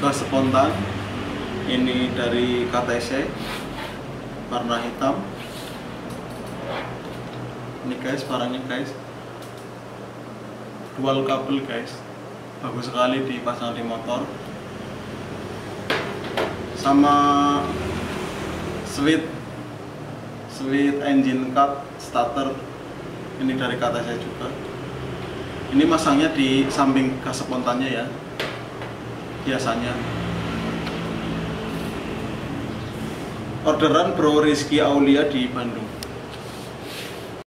gas spontan. Ini dari KTC warna hitam. Ini guys barangnya guys, dual kabel guys, bagus sekali dipasang di motor. Sama switch engine cut starter, ini dari KTC juga. Ini masangnya di samping gas spontannya ya, biasanya. Orderan Bro Rizky Aulia di Bandung.